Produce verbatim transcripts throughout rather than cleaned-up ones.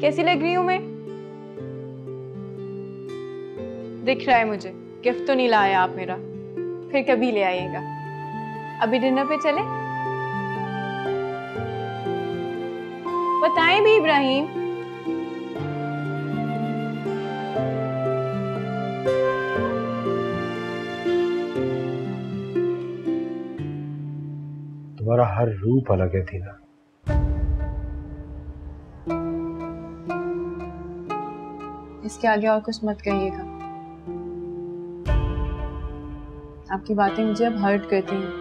कैसी लग रही हूं मैं? दिख रहा है मुझे। गिफ्ट तो नहीं लाया आप मेरा, फिर कभी ले आइएगा। अभी डिनर पे चले? बताएं भी इब्राहिम। तुम्हारा हर रूप अलग है दीना। इसके आगे और कुछ मत कहिएगा। आपकी बातें मुझे अब हर्ट करती हैं।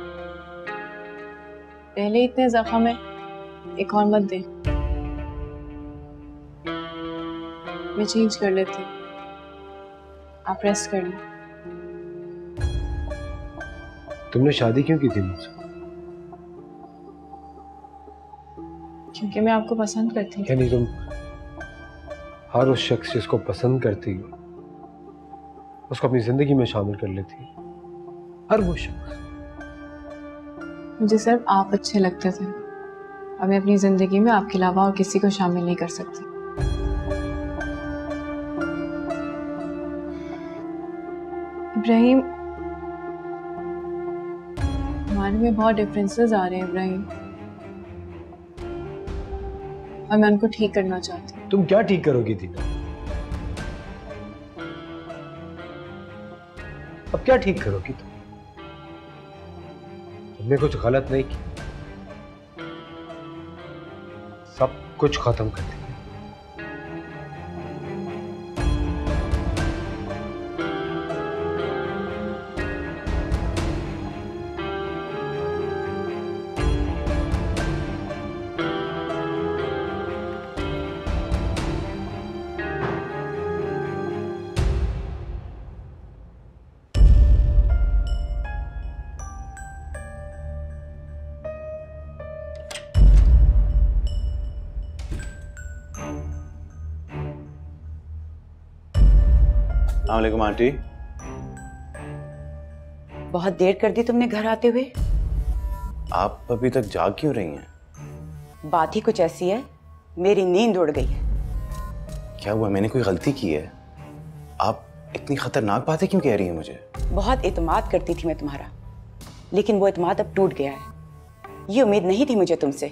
पहले इतने जख्म है, एक और मत दे। मैं चेंज कर लेती हूँ, आप रेस्ट कर लो। तुमने शादी क्यों की थी मुझसे? क्योंकि मैं आपको पसंद करती हूँ। यानी तुम हर उस शख्स जिसको पसंद करती हो उसको अपनी जिंदगी में शामिल कर लेती हो? हर वो शख्स? मुझे सिर्फ आप अच्छे लगते थे और मैं अपनी जिंदगी में आपके अलावा और किसी को शामिल नहीं कर सकती। इब्राहिम, हमारे में बहुत डिफरेंसेस आ रहे हैं इब्राहिम, और मैं उनको ठीक करना चाहती हूँ। तुम क्या ठीक करोगी दीना? अब क्या ठीक करोगी तुम? तुमने कुछ गलत नहीं किया, सब कुछ खत्म कर दिया। अस्सलामुअलैकुम आंटी। बहुत देर कर दी तुमने घर आते हुए। आप अभी तक जाग क्यों रही हैं? बात ही कुछ ऐसी है, मेरी नींद उड़ गई है। क्या हुआ? मैंने कोई गलती की है? आप इतनी खतरनाक बातें क्यों कह रही हैं मुझे? बहुत एतमाद करती थी मैं तुम्हारा, लेकिन वो एतमाद अब टूट गया है। ये उम्मीद नहीं थी मुझे तुमसे।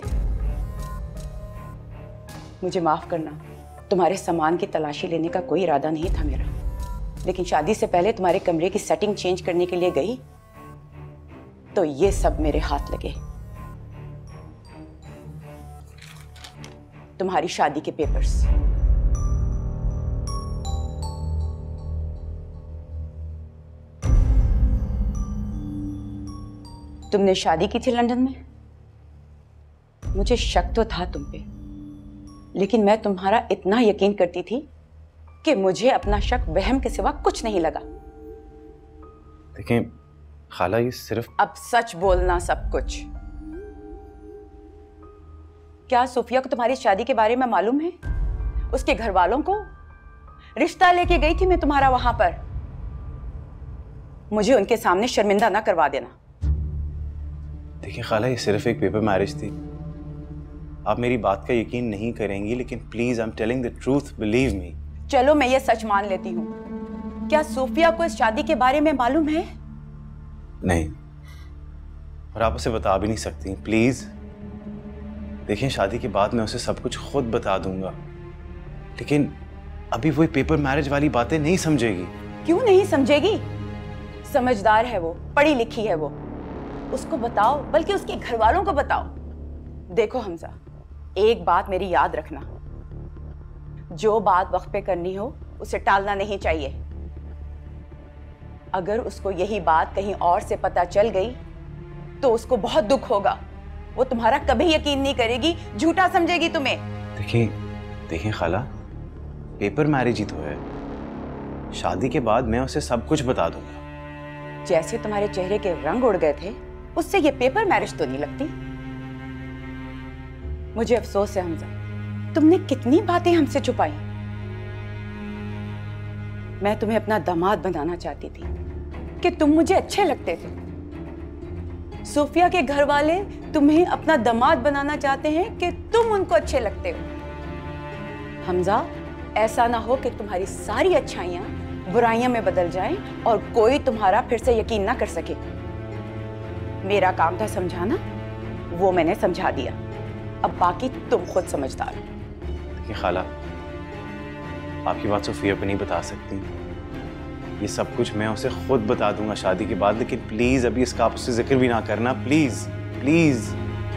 मुझे माफ करना, तुम्हारे सामान की तलाशी लेने का कोई इरादा नहीं था मेरा, लेकिन शादी से पहले तुम्हारे कमरे की सेटिंग चेंज करने के लिए गई तो ये सब मेरे हाथ लगे। तुम्हारी शादी के पेपर्स। तुमने शादी की थी लंदन में। मुझे शक तो था तुम पे, लेकिन मैं तुम्हारा इतना यकीन करती थी कि मुझे अपना शक वहम के सिवा कुछ नहीं लगा। देखें खाला, ये सिर्फ अब सच बोलना सब कुछ। क्या सूफिया को तुम्हारी शादी के बारे में मालूम है? उसके घर वालों को? रिश्ता लेके गई थी मैं तुम्हारा वहां पर। मुझे उनके सामने शर्मिंदा ना करवा देना। देखिए खाला, ये सिर्फ एक पेपर मैरिज थी। आप मेरी बात का यकीन नहीं करेंगी, लेकिन please I am telling the truth, believe me. चलो मैं ये सच मान लेती हूँ। क्या सूफिया को इस शादी के बारे में मालूम है? नहीं, और आप उसे बता भी नहीं सकती। प्लीज देखिए, शादी के बाद मैं उसे सब कुछ खुद बता दूंगा, लेकिन अभी वो पेपर मैरिज वाली बातें नहीं समझेगी। क्यों नहीं समझेगी? समझदार है वो, पढ़ी लिखी है वो। उसको बताओ, बल्कि उसके घर वालों को बताओ। देखो हमजा, एक बात मेरी याद रखना, जो बात वक्त पे करनी हो उसे टालना नहीं चाहिए। अगर उसको यही बात कहीं और से पता चल गई तो उसको बहुत दुख होगा। वो तुम्हारा कभी यकीन नहीं करेगी, झूठा समझेगी तुम्हें। देखिए देखिए खाला, पेपर मैरिज ही तो है। शादी के बाद मैं उसे सब कुछ बता दूंगा। जैसे तुम्हारे चेहरे के रंग उड़ गए थे, उससे ये पेपर मैरिज तो नहीं लगती। मुझे अफसोस है हमजा, तुमने कितनी बातें हमसे छुपाई। मैं तुम्हें अपना दामाद बनाना चाहती थी कि तुम मुझे अच्छे लगते थे। सूफिया के घर वाले तुम्हें अपना दामाद बनाना चाहते हैं कि तुम उनको अच्छे लगते हो। हमजा, ऐसा ना हो कि तुम्हारी सारी अच्छाइयाँ बुराइयां में बदल जाएं और कोई तुम्हारा फिर से यकीन ना कर सके। मेरा काम था समझाना, वो मैंने समझा दिया। अब बाकी तुम खुद समझदार हो। देखिए खाला, आपकी बात सोफिया पे नहीं बता सकती, ये सब कुछ मैं उसे खुद बता दूंगा शादी के बाद, लेकिन प्लीज अभी इसका आप उससे जिक्र भी ना करना, प्लीज प्लीज।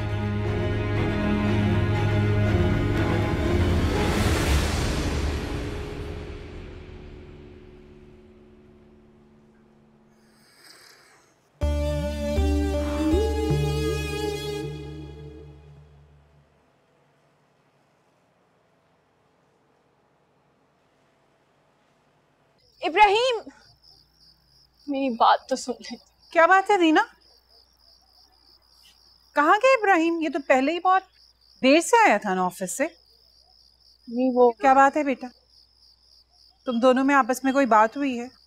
इब्राहिम, मेरी बात तो सुन ले। क्या बात है रीना? कहाँ गए इब्राहिम? ये तो पहले ही बहुत देर से आया था ना ऑफिस से। नहीं वो क्या बात है बेटा? तुम दोनों में आपस में कोई बात हुई है?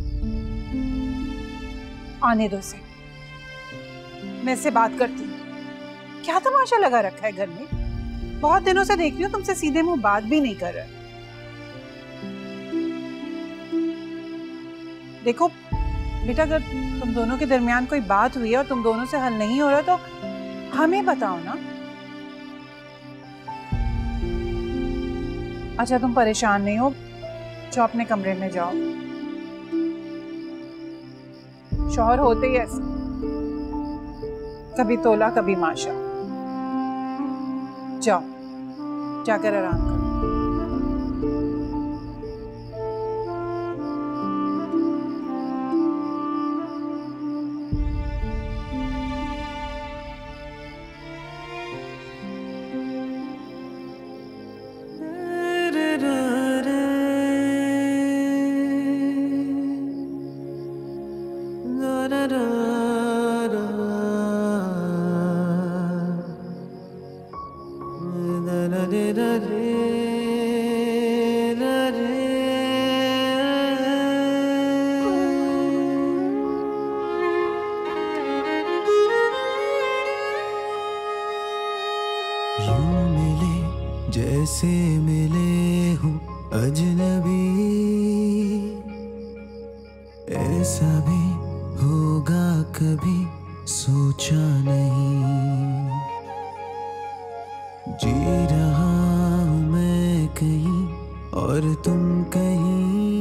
आने दो से, मैं इससे बात करती हूँ। क्या तमाशा लगा रखा है घर में? बहुत दिनों से देख रही हूँ तुमसे सीधे मुंह बात भी नहीं कर रहा। देखो बेटा, अगर तुम दोनों के दरमियान कोई बात हुई है और तुम दोनों से हल नहीं हो रहा तो हमें बताओ ना। अच्छा तुम परेशान नहीं हो, जो अपने कमरे में जाओ। शौहर होते ही ऐसे, कभी तोला कभी माशा। जाओ जाकर आराम करो। जैसे मिले हूँ अजनबी, ऐसा भी होगा कभी सोचा नहीं। जी रहा हूँ मैं कहीं और तुम कहीं,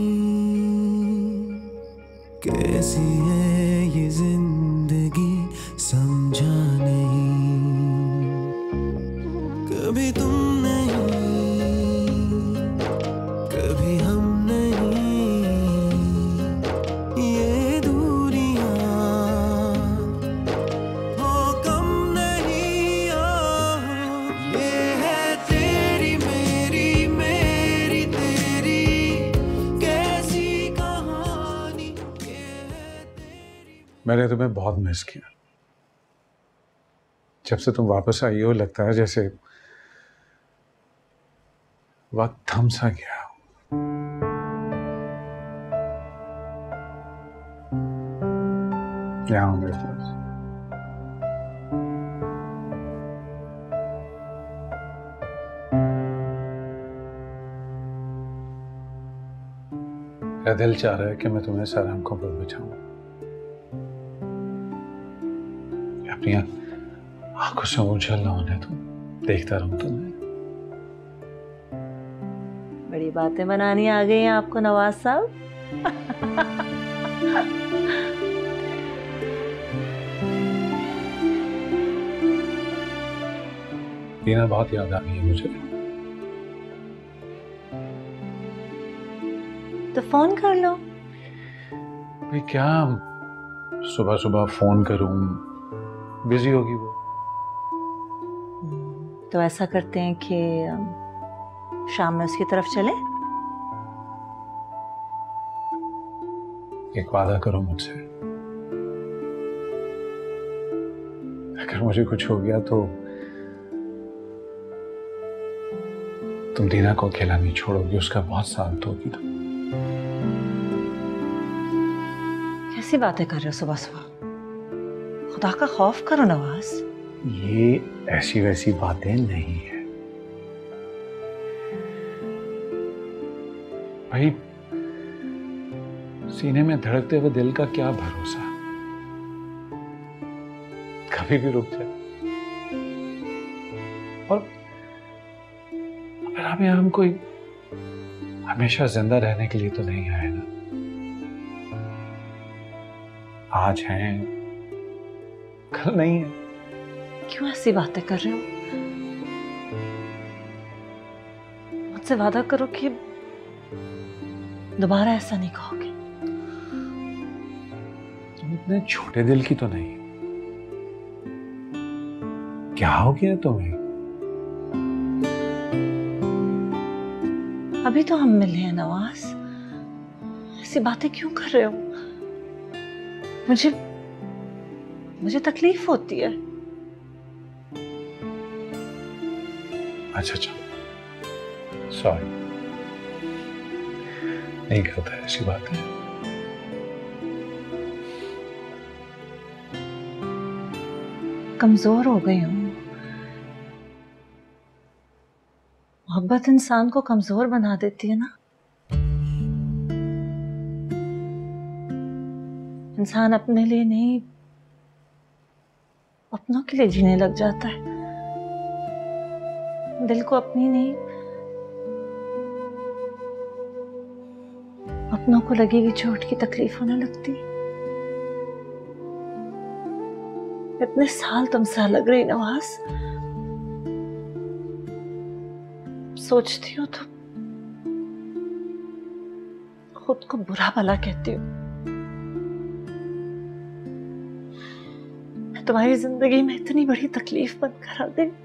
कैसी है ये जिंदगी समझा नहीं। कभी तुम मैंने तुम्हें बहुत मिस किया। जब से तुम वापस आई हो लगता है जैसे वक्त थम सा गया। यहाँ हूँ मेरे पास। मेरा दिल चाह रहा है कि मैं तुम्हें सर आंखों पर बिछाऊं, अपनी आंखों से ओझल ना होने दूं, देखता रहूं तुम्हें। बड़ी बातें बनानी आ गई हैं आपको नवाज साहब। दीना बहुत याद आ रही है मुझे। तो फोन कर लो। भाई क्या सुबह सुबह फोन करूं, बिजी होगी वो। तो ऐसा करते हैं कि शाम में उसकी तरफ चले। एक वादा करो मुझसे, अगर मुझे कुछ हो गया तो तुम दीना को अकेला नहीं छोड़ोगी, उसका बहुत साथ दोगी तुम। कैसी बातें कर रहे हो सुबह सुबह? खुदा का खौफ करो नवाज। ये ऐसी वैसी बातें नहीं है। भाई सीने में धड़कते हुए दिल का क्या भरोसा, कभी भी रुक जाए। और फिर हम यहाँ हम कोई हमेशा जिंदा रहने के लिए तो नहीं आए ना। आज हैं, कल नहीं है। क्यों ऐसी बातें कर रहे हो? मुझसे वादा करो कि दोबारा ऐसा नहीं कहोगे। तुम इतने छोटे दिल की तो नहीं। क्या हो गया तुम्हें? अभी तो हम मिले हैं नवाज, ऐसी बातें क्यों कर रहे हो? मुझे मुझे तकलीफ होती है। अच्छा अच्छा, सॉरी, नहीं करता ऐसी बातें। कमजोर हो गई हूँ। मोहब्बत इंसान को कमजोर बना देती है ना। इंसान अपने लिए नहीं, अपनों के लिए जीने लग जाता है। दिल को अपनी नहीं, अपनों को लगी हुई चोट की तकलीफ होने लगती। इतने साल तुमसे अलग रही नवाज, सोचती हो तो खुद को बुरा भला कहती हूँ। मैं तुम्हारी जिंदगी में इतनी बड़ी तकलीफ बनकर आ गई।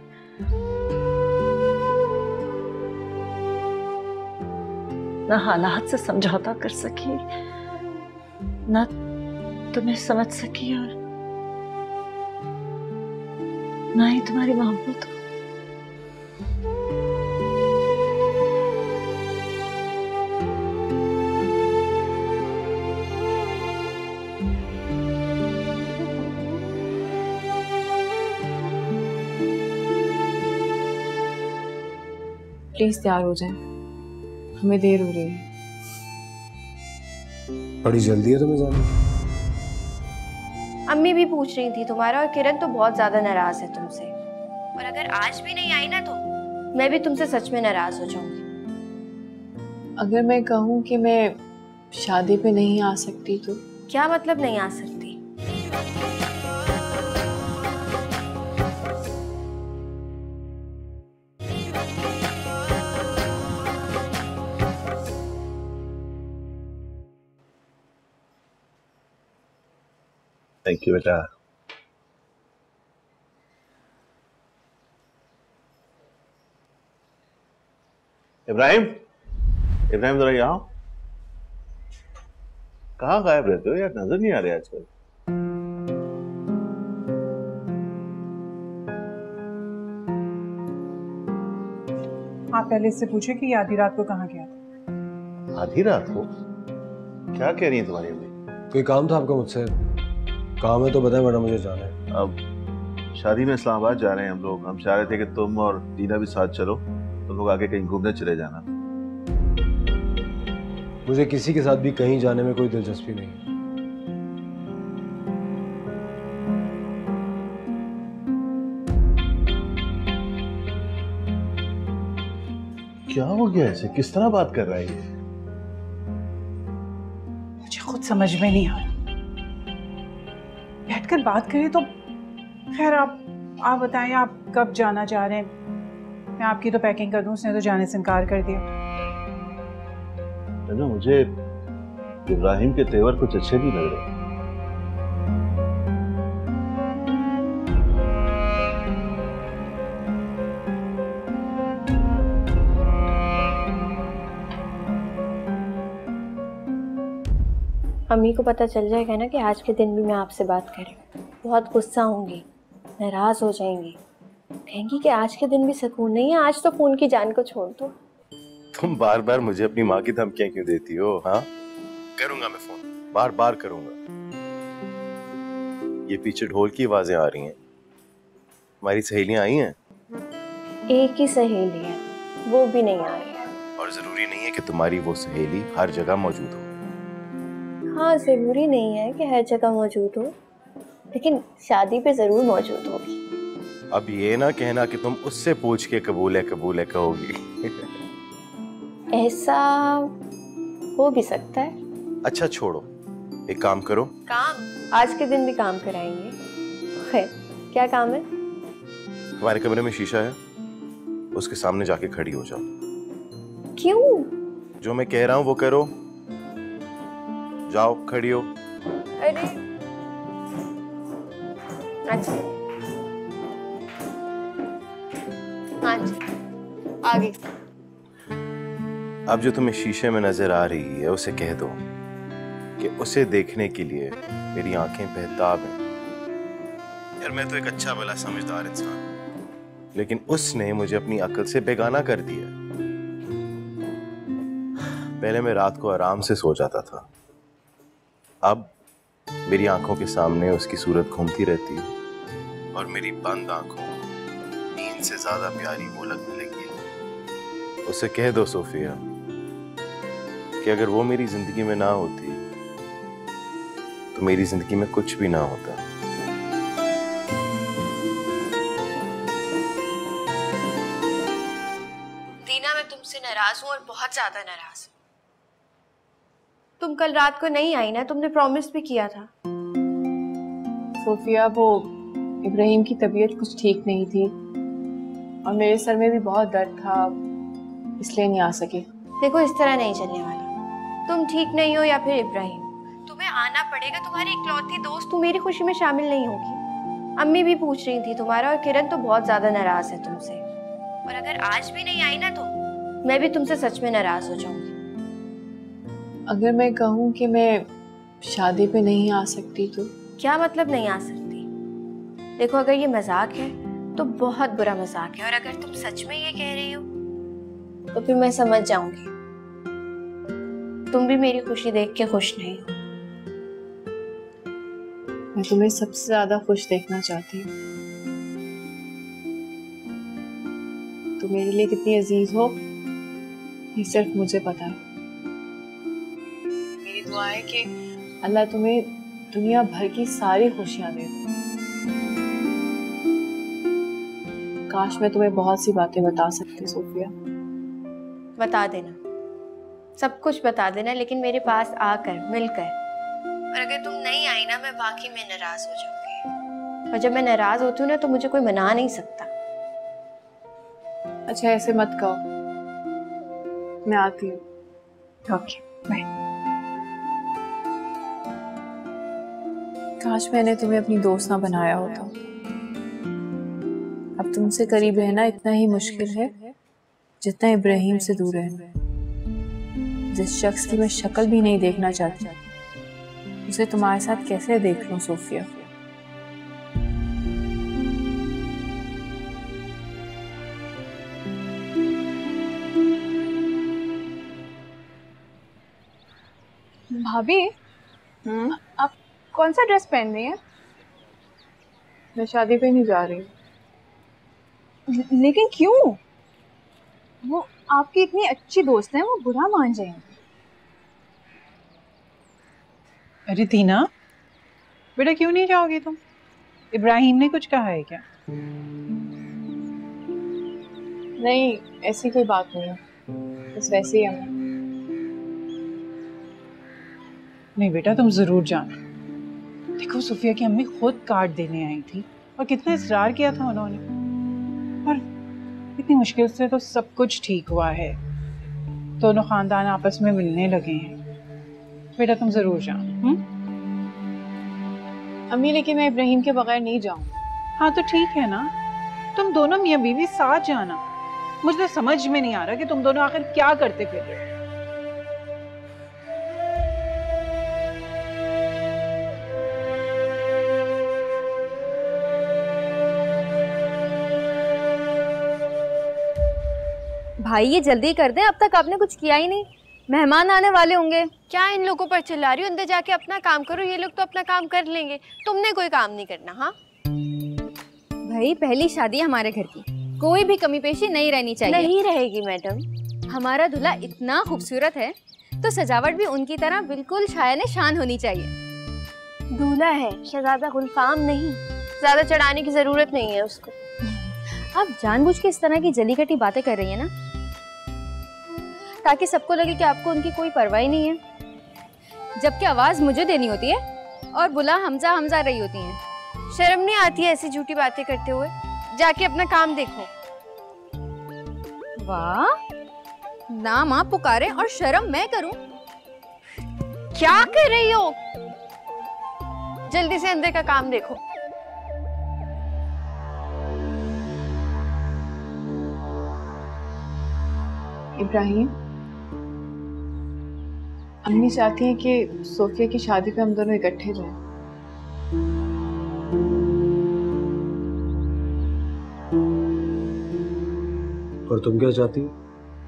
ना हालात से समझौता कर सकी, ना तुम्हें समझ सकी, और ना ही तुम्हारी मोहब्बत को। प्लीज तैयार हो जाएं, हमें देर हो रही है। बड़ी जल्दी है तुम्हें जाने? अम्मी भी पूछ रही थी तुम्हारा, और किरण तो बहुत ज्यादा नाराज है तुमसे। और अगर आज भी नहीं आई ना तो मैं भी तुमसे सच में नाराज हो जाऊंगी। अगर मैं कहूँ कि मैं शादी पे नहीं आ सकती तो? क्या मतलब नहीं आ सकती? थैंक यू बेटा। इब्राहिम, इब्राहिम जरा यहाँ। कहाँ गायब रहते हो यार, नजर नहीं आ रहे आजकल। आप पहले इससे पूछे कि आधी रात को कहाँ गया था। आधी रात को? क्या कह रही है तुम्हारी अम्मी? कोई काम था आपका मुझसे? काम है तो बताएं वरना मुझे जाना है। अब शादी में इस्लामाबाद जा रहे हैं हम लोग। हम चाह रहे थे कि तुम और दीना भी साथ चलो, तुम लोग आगे कहीं घूमने चले जाना। मुझे किसी के साथ भी कहीं जाने में कोई दिलचस्पी नहीं। क्या हो गया ऐसे? किस तरह बात कर रहा है ये? मुझे खुद समझ में नहीं आ रहा। बैठकर बात करें तो। खैर आप आप बताएं, आप कब जाना चाह रहे हैं? मैं आपकी तो पैकिंग कर दूं, उसने तो जाने से इनकार कर दिया। ना मुझे इब्राहिम के तेवर कुछ अच्छे नहीं लग रहे। अम्मी को पता चल जाएगा ना कि आज के दिन भी मैं आपसे बात कर रही हूँ, बहुत गुस्सा होंगी, नाराज हो जाएंगी, कहेंगी कि आज के दिन भी सुकून नहीं है, आज तो फोन की जान को छोड़ दो। तुम बार बार मुझे अपनी माँ की धमकियां क्यों देती हो? हाँ, करूंगा मैं फोन, बार बार करूंगा। ये पीछे ढोल की आवाजें आ रही हैं। हमारी सहेलियां आई हैं? एक ही सहेली है, वो भी नहीं आ रही है। और और जरूरी नहीं है कि तुम्हारी वो सहेली हर जगह मौजूद हो। हाँ, जरूरी नहीं है कि हर जगह मौजूद हो, लेकिन शादी पे जरूर मौजूद होगी। अब ये ना कहना कि तुम उससे पूछ के कबूल है कबूल है कहोगी। ऐसा हो भी सकता है। अच्छा छोड़ो, एक काम करो। काम? आज के दिन भी काम कराएंगे? खैर, क्या काम है? तुम्हारे कमरे में शीशा है, उसके सामने जाके खड़ी हो जाओ। क्यों? जो मैं कह रहा हूँ वो करो। जाओ खड़ी हो। अरे अच्छा, हाँ जी, आगे। अब जो तुम्हें शीशे में नजर आ रही है उसे कह दो कि उसे देखने के लिए मेरी आंखें बेताब हैं। यार मैं तो एक अच्छा भला समझदार इंसान हूं, लेकिन उसने मुझे अपनी अक्ल से बेगाना कर दिया। पहले मैं रात को आराम से सो जाता था, अब मेरी आंखों के सामने उसकी सूरत घूमती रहती है और मेरी बंद आंखों नींद से ज्यादा प्यारी वो लगने लगी है। उसे कह दो सोफिया कि अगर वो मेरी जिंदगी में ना होती तो मेरी जिंदगी में कुछ भी ना होता। दीना, मैं तुमसे नाराज हूँ और बहुत ज्यादा नाराज हूँ। तुम कल रात को नहीं आई ना, तुमने प्रॉमिस भी किया था। सोफिया, वो इब्राहिम की तबीयत कुछ ठीक नहीं थी और मेरे सर में भी बहुत दर्द था, इसलिए नहीं आ सके। देखो, इस तरह नहीं चलने वाला। तुम ठीक नहीं हो या फिर इब्राहिम, तुम्हें आना पड़ेगा। तुम्हारी इकलौती दोस्त, तुम मेरी खुशी में शामिल नहीं होगी। अम्मी भी पूछ रही थी तुम्हारा, और किरण तो बहुत ज्यादा नाराज है तुमसे। और अगर आज भी नहीं आई ना तो मैं भी तुमसे सच में नाराज हो जाऊंगी। अगर मैं कहूँ कि मैं शादी पे नहीं आ सकती तो? क्या मतलब नहीं आ सकती? देखो, अगर ये मजाक है तो बहुत बुरा मजाक है, और अगर तुम सच में ये कह रही हो तो फिर मैं समझ जाऊंगी तुम भी मेरी खुशी देख के खुश नहीं हो। मैं तुम्हें सबसे ज्यादा खुश देखना चाहती हूँ। तुम मेरे लिए कितनी अजीज हो ये सिर्फ मुझे पता है। मेरी दुआ है कि अल्लाह तुम्हें दुनिया भर की सारी खुशियां दे। काश मैं तुम्हें बहुत सी बातें बता सकती सोफिया। बता देना, सब कुछ बता देना, लेकिन मेरे पास आकर मिलकर। और अगर तुम नहीं आई ना, मैं वाकई में नाराज हो जाऊंगी, और जब मैं नाराज होती हूँ ना तो मुझे कोई मना नहीं सकता। अच्छा, ऐसे मत कहो, मैं आती हूँ। Okay, bye. काश मैंने तुम्हें अपनी दोस्त ना बनाया होता। अब तुमसे करीब रहना इतना ही मुश्किल है जितना इब्राहिम से दूर रहना। जिस शख्स की मैं शक्ल भी नहीं देखना चाहती, उसे तुम्हारे साथ कैसे देख लूं सोफिया? भाभी, आप कौन सा ड्रेस पहन रही हैं? मैं शादी पे नहीं जा रही। लेकिन क्यों? वो आपकी इतनी अच्छी दोस्त है, वो बुरा मान जाएंगे। अरे दीना, बेटा क्यों नहीं जाओगी तुम? इब्राहिम ने कुछ कहा है क्या? नहीं, ऐसी कोई बात नहीं है, बस वैसे ही है। नहीं बेटा, तुम जरूर जाना। देखो, सुफिया की अम्मी खुद कार्ड देने आई थी और कितना इसरार किया था उन्होंने, और इतनी मुश्किल से तो सब कुछ ठीक हुआ है। दोनों खानदान आपस में मिलने लगे हैं। बेटा तुम जरूर जाओ। अम्मी, लेकिन मैं इब्राहिम के बगैर नहीं जाऊँ। हाँ तो ठीक है ना, तुम दोनों मियाँ बीवी साथ जाना। मुझे समझ में नहीं आ रहा कि तुम दोनों आखिर क्या करते फिर रहे हो। भाई ये जल्दी कर दें, अब तक आपने कुछ किया ही नहीं। मेहमान आने वाले होंगे। क्या इन लोगों पर चिल्ला रही हो? अंदर जाके अपना काम करो, ये लोग तो अपना काम कर लेंगे, तुमने कोई काम नहीं करना। हाँ भाई, पहली शादी हमारे घर की, कोई भी कमी पेशी नहीं रहनी चाहिए। नहीं रहेगी मैडम, हमारा दूल्हा इतना खूबसूरत है तो सजावट भी उनकी तरह बिल्कुल शायाने शान होनी चाहिए। दूल्हा है, शहजादा गुलफाम नहीं, ज्यादा चढ़ाने की जरूरत नहीं है उसको। आप जानबूझ के इस तरह की जली कटी बातें कर रही हैं ना, ताकि सबको लगे कि आपको उनकी कोई परवाह नहीं है, जबकि आवाज मुझे देनी होती है और बुला हमजा हमजा रही होती हैं। शर्म नहीं आती है ऐसी झूठी बातें करते हुए? जाके अपना काम देखो। वाह, नाम आप पुकारे और शर्म मैं करूं? क्या कर रही हो? जल्दी से अंदर का काम देखो। इब्राहिम, अम्मी चाहती हैं कि सोफिया की शादी पे हम दोनों इकट्ठे जाएं। और तुम क्या चाहती हो?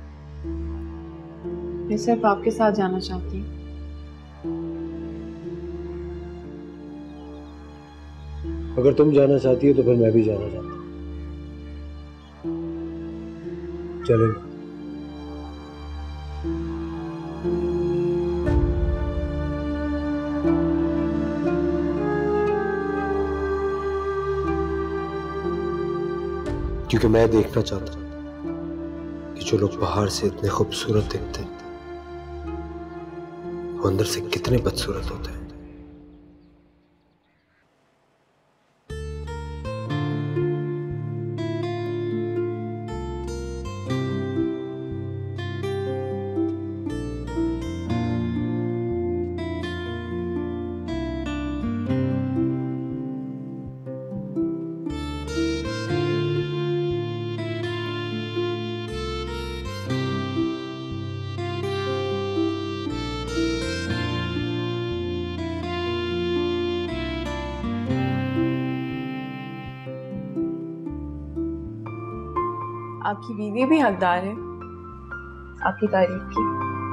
मैं सिर्फ आपके साथ जाना चाहती हूँ। अगर तुम जाना चाहती हो तो फिर मैं भी जाना चाहता हूँ। चलें। क्योंकि मैं देखना चाहता हूँ कि जो लोग बाहर से इतने खूबसूरत दिखते हैं वो अंदर से कितने बदसूरत होते हैं। आपकी बीवी भी हकदार है आपकी तारीफ की।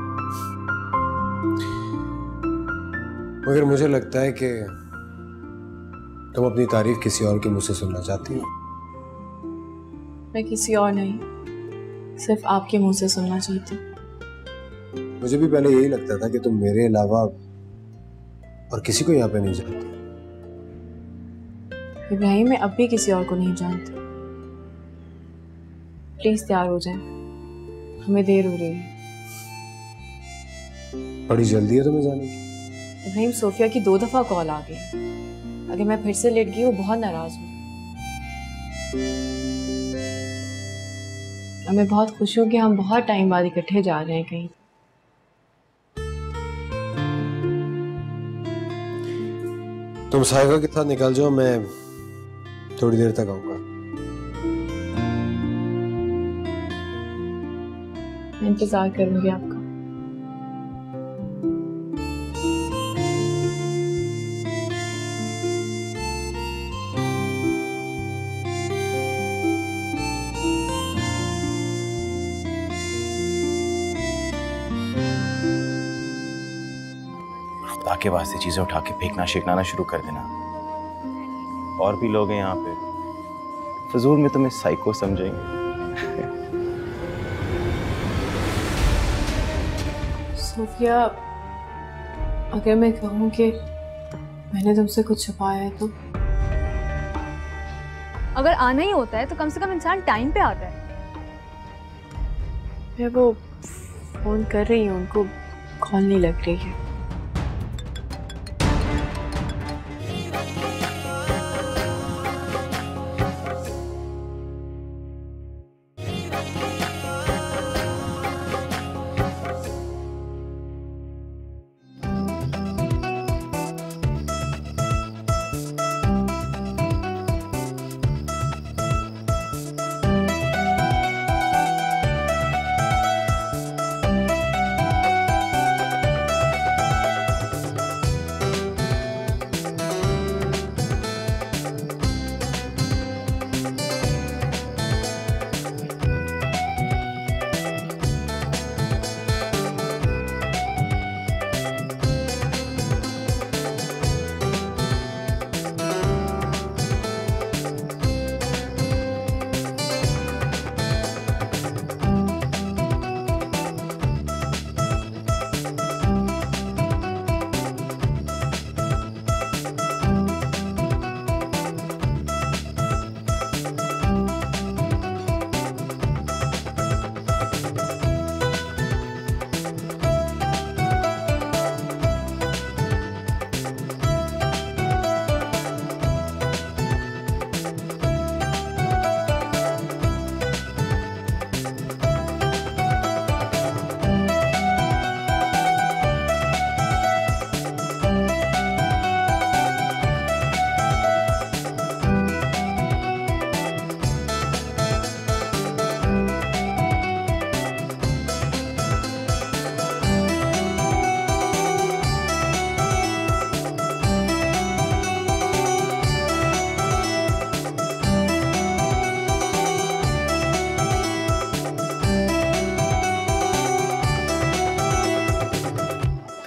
मगर मुझे लगता है कि तुम अपनी तारीफ किसी और के मुंह से सुनना चाहती हो। मैं किसी और नहीं, सिर्फ आपके मुंह से सुनना चाहती हूँ। मुझे भी पहले यही लगता था कि तुम मेरे अलावा और किसी को यहाँ पे नहीं जानती। इब्राहिम, मैं अब भी किसी और को नहीं जानती। प्लीज तैयार हो जाएं, हमें देर हो रही है। बड़ी जल्दी है तुम्हें जाने की? इब्राहिम, सोफिया की दो दफा कॉल आ गई। अगर मैं फिर से लेट गई वो बहुत नाराज हूँ। मैं बहुत खुश हूँ कि हम बहुत टाइम बाद इकट्ठे जा रहे हैं कहीं। तुम साहिफा के साथ निकल जाओ, मैं थोड़ी देर तक आऊंगा। मैं इंतजार करूंगी आपका। खुदा के वास्ते चीजें उठा के फेंकना शेकना शुरू कर देना। और भी लोग हैं यहाँ पे, फजूल में तुम्हें साइको समझेंगे। सोफिया, अगर मैं कहूँ कि मैंने तुमसे कुछ छुपाया है तो? अगर आना ही होता है तो कम से कम इंसान टाइम पे आता है। मैं वो फोन कर रही हूँ, उनको कॉल नहीं लग रही है।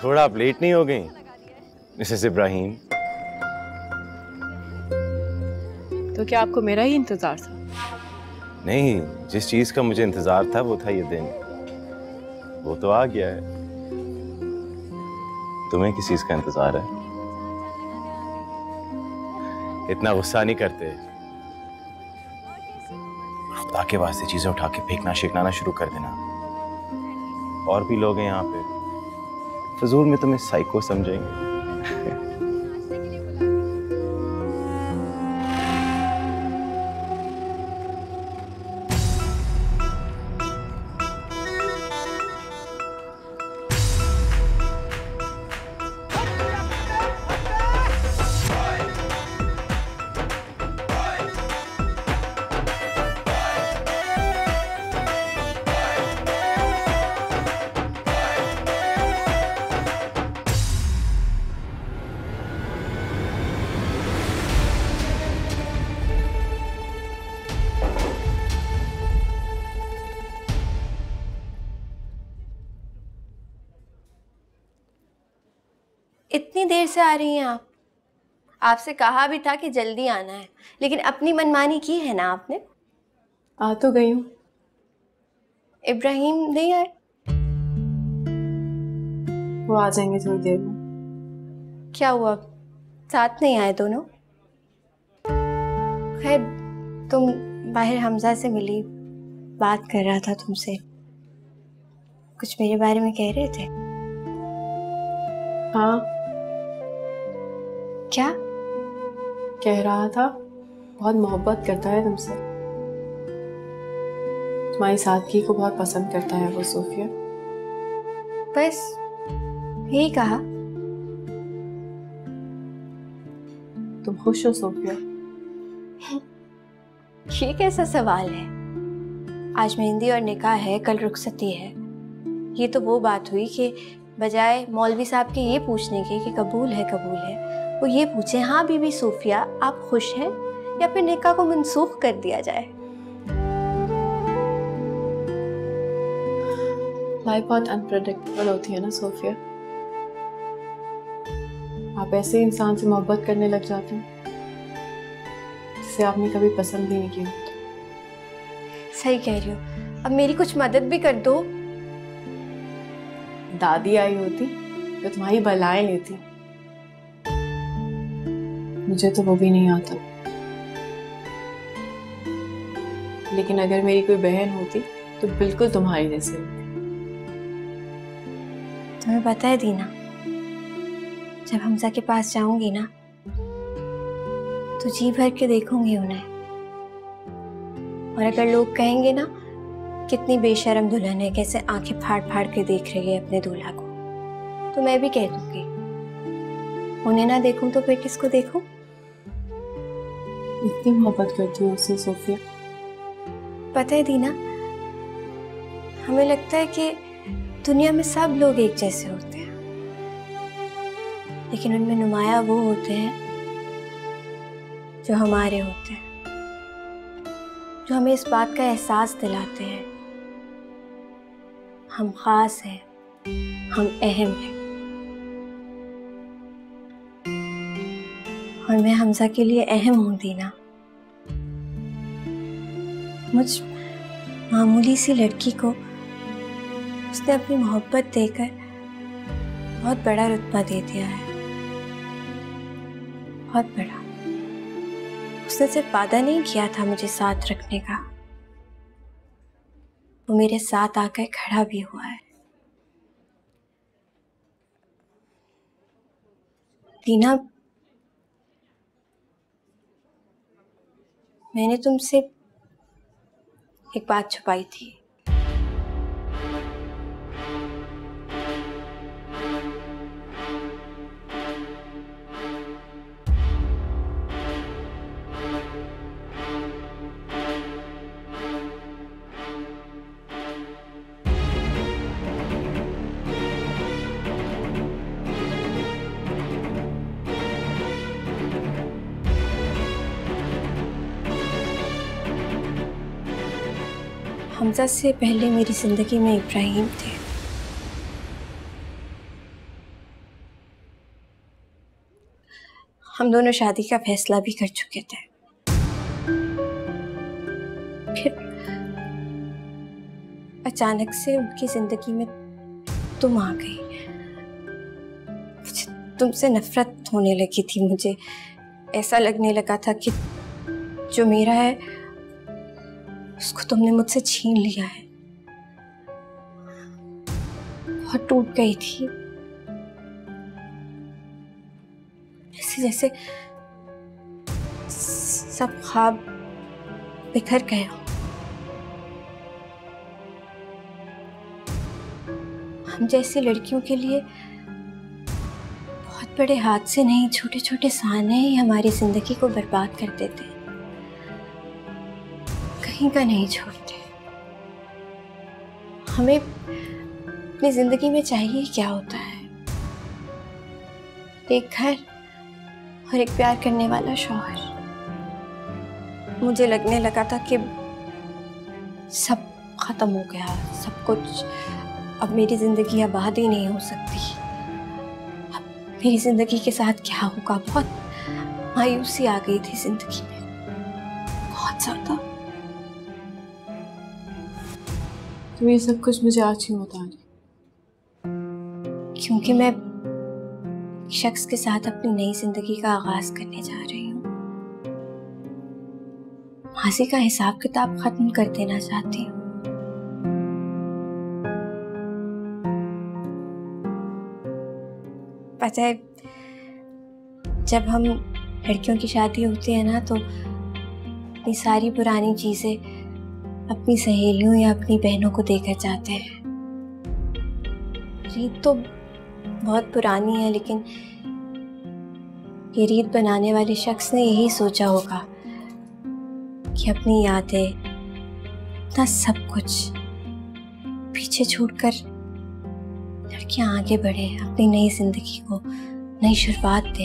थोड़ा आप लेट नहीं हो गई मिसेस इब्राहिम? तो क्या आपको मेरा ही इंतजार था? नहीं, जिस चीज का मुझे इंतजार था वो था ये दिन। वो तो आ गया है। तुम्हें किस चीज का इंतजार है? इतना गुस्सा नहीं करते। खुदा के वास्ते चीजें उठा के फेंकना शेकना शुरू कर देना। और भी लोग हैं यहाँ पे, फजूल में तुम्हें साइको समझेंगे। इतनी देर से आ रही हैं आप? आपसे कहा भी था कि जल्दी आना है, लेकिन अपनी मनमानी की है ना आपने। आ तो गई हूँ। इब्राहिम नहीं आए? वो आ जाएंगे थोड़ी देर में। क्या हुआ, साथ नहीं आए दोनों? खैर, तुम बाहर हमजा से मिली, बात कर रहा था तुमसे, कुछ मेरे बारे में कह रहे थे। हाँ। क्या कह रहा था? बहुत मोहब्बत करता है तुमसे, तुम्हारी सादगी को बहुत पसंद करता है वो सोफिया। बस यही कहा? तुम खुश हो सोफिया? ये कैसा सवाल है? आज मेहंदी और निकाह है, कल रुखसती है। ये तो वो बात हुई कि बजाय मौलवी साहब के ये पूछने के कि कबूल है कबूल है, वो ये पूछे हाँ बीबी सोफिया आप खुश हैं, या फिर निकाह को मनसूख कर दिया जाए। लाइफ बहुत अनप्रेडिक्टेबल होती है ना सोफिया। आप ऐसे इंसान से मोहब्बत करने लग जाते हैं जिसे आपने कभी पसंद भी नहीं किया। सही कह रही हो, अब मेरी कुछ मदद भी कर दो। दादी आई होती तो तुम्हारी बलाएं लेती, मुझे तो वो भी नहीं आता। लेकिन अगर मेरी कोई बहन होती तो बिल्कुल तुम्हारी जैसे होती। तुम्हें पता है दीना, जब हमजा के पास जाऊंगी ना तो जी भर के देखूंगी उन्हें, और अगर लोग कहेंगे ना कितनी बेशर्म दुल्हन है, कैसे आंखें फाड़ फाड़ के देख रही है अपने दूल्हा को, तो मैं भी कह दूंगी उन्हें ना देखूं तो फिर किसको देखूं। इतनी मोहब्बत करती हूँ उससे सोफिया। पता है दीना, हमें लगता है कि दुनिया में सब लोग एक जैसे होते हैं, लेकिन उनमें नुमाया वो होते हैं जो हमारे होते हैं, जो हमें इस बात का एहसास दिलाते हैं हम खास हैं, हम अहम हैं। और मैं हमजा के लिए अहम हूँ दीना। मुझ मामूली सी लड़की को उसने अपनी मोहब्बत देकर बहुत बड़ा रुतबा दे दिया है, बहुत बड़ा। उसने सिर्फ वादा नहीं किया था मुझे साथ रखने का, वो मेरे साथ आकर खड़ा भी हुआ है। दीना, मैंने तुमसे एक बात छुपाई थी। हमजा से पहले मेरी जिंदगी में इब्राहिम थे। हम दोनों शादी का फैसला भी कर चुके थे। फिर अचानक से उनकी जिंदगी में तुम आ गई। मुझे तुमसे नफरत होने लगी थी। मुझे ऐसा लगने लगा था कि जो मेरा है उसको तुमने मुझसे छीन लिया है। बहुत टूट गई थी, जैसे जैसे सब ख्वाब बिखर गए हो। हम जैसी लड़कियों के लिए बहुत बड़े हादसे नहीं, छोटे छोटे साने ही हमारी जिंदगी को बर्बाद कर देते, कहीं का नहीं छोड़ते। हमें अपनी जिंदगी में चाहिए क्या होता है? एक घर और एक प्यार करने वाला शौहर। मुझे लगने लगा था कि सब खत्म हो गया, सब कुछ, अब मेरी जिंदगी आबाद ही नहीं हो सकती। अब मेरी जिंदगी के साथ क्या होगा? बहुत मायूसी आ गई थी जिंदगी में, बहुत ज्यादा। तुम ये सब कुछ मुझे आज क्यों बता रही? क्योंकि मैं शख्स के साथ अपनी नई जिंदगी का आगाज करने जा रही हूँ। माजी का हिसाब किताब खत्म कर देना चाहती हूँ। पता है, जब हम लड़कियों की शादी होती है ना, तो अपनी सारी पुरानी चीजें अपनी सहेलियों या अपनी बहनों को देकर जाते हैं। रीत तो बहुत पुरानी है, लेकिन ये रीत बनाने वाले शख्स ने यही सोचा होगा कि अपनी यादें, अपना सब कुछ पीछे छोड़कर लड़कियां आगे बढ़े, अपनी नई जिंदगी को नई शुरुआत दे।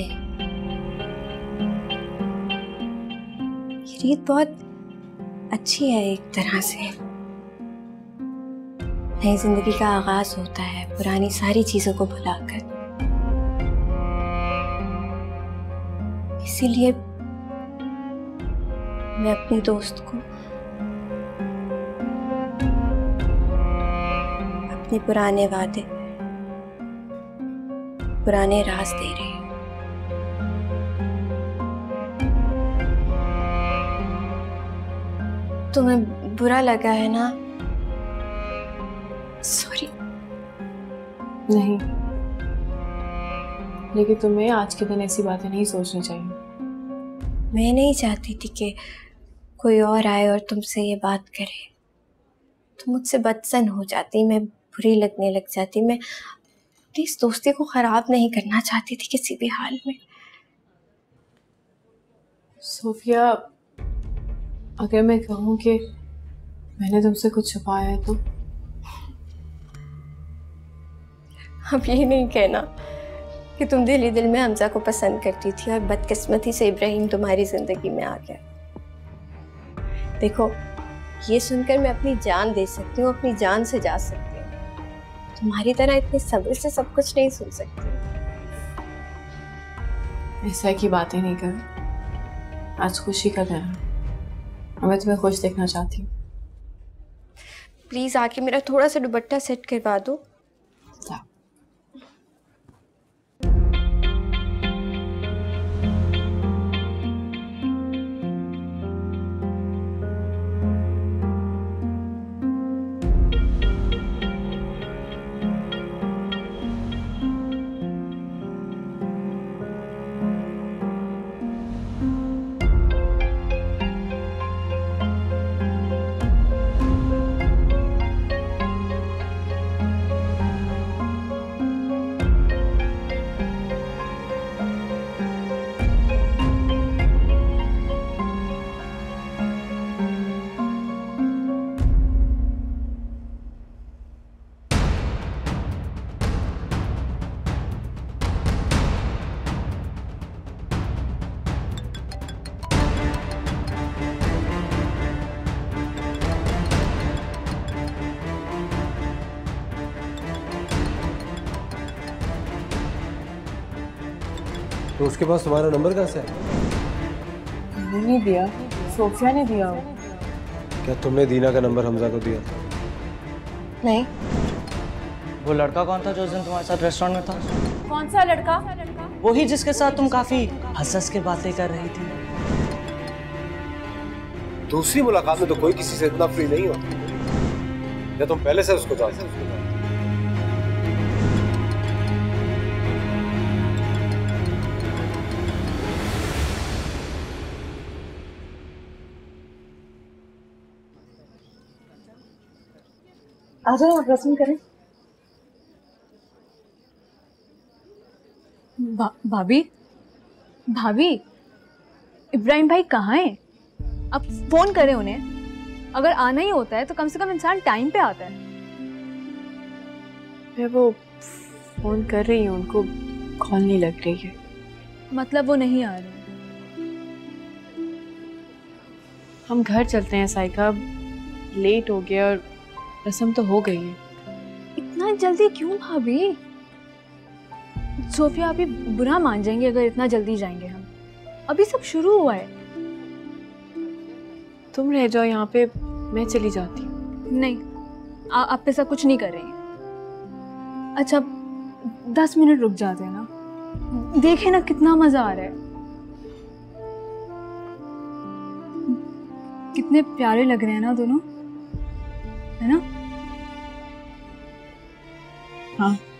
ये रीत बहुत अच्छी है एक तरह से। नई जिंदगी का आगाज होता है पुरानी सारी चीजों को भुलाकर। इसीलिए मैं अपनी दोस्त को अपने पुराने वादे, पुराने राज दे रही हूँ। तुम्हें बुरा लगा है ना? सॉरी। नहीं, लेकिन तुम्हें आज के दिन ऐसी बातें नहीं सोचनी चाहिए। मैं नहीं चाहती थी कि कोई और आए और तुमसे ये बात करे। तुम मुझसे बदसन हो जाती, मैं बुरी लगने लग जाती। मैं इस दोस्ती को खराब नहीं करना चाहती थी किसी भी हाल में। सोफिया, अगर मैं कहूँ कि मैंने तुमसे कुछ छुपाया है तो? अब ये नहीं कहना कि तुम दिल दिल में हमजा को पसंद करती थी और बदकिस्मती से इब्राहिम तुम्हारी जिंदगी में आ गया। देखो, ये सुनकर मैं अपनी जान दे सकती हूँ, अपनी जान से जा सकती हूँ। तुम्हारी तरह इतने सब्र से सब कुछ नहीं सुन सकती। ऐसा की बातें नहीं कर। आज खुशी का दिन है, मैं तुम्हें खुश देखना चाहती हूँ। प्लीज आके मेरा थोड़ा सा दुपट्टा सेट करवा दो। तो उसके पास तुम्हारा नंबर कहाँ से है? नहीं दिया, सोफिया ने दिया हो। क्या तुमने दीना का नंबर हमजा को दिया था? नहीं। वो लड़का कौन था जो उस दिन तुम्हारे साथ रेस्टोरेंट में था? कौन सा लड़का? वही जिसके साथ तुम काफी हंस के बातें कर रही थी। दूसरी मुलाकात में तो कोई किसी से इतना फ्री नहीं होता। या तुम पहले से उसको जानते हो? आ जाओ, आप रस्म करें। भा, भाभी भाभी इब्राहिम भाई कहाँ हैं? आप फोन करें उन्हें। अगर आना ही होता है तो कम से कम इंसान टाइम पे आता है। मैं वो फोन कर रही हूँ, उनको कॉल नहीं लग रही है। मतलब वो नहीं आ रहे? हम घर चलते हैं साइका, लेट हो गया और रस्म तो हो गई है। इतना जल्दी क्यों भाभी? सोफिया अभी बुरा मान जाएंगे अगर इतना जल्दी जाएंगे हम। अभी सब शुरू हुआ है। तुम रह जाओ यहाँ पे, मैं चली जाती हूँ। नहीं, आ, आप पे सब कुछ नहीं कर रही। अच्छा दस मिनट रुक जाते हैं ना, देखे ना कितना मजा आ रहा है। कितने प्यारे लग रहे हैं ना दोनों, है ना? हाँ।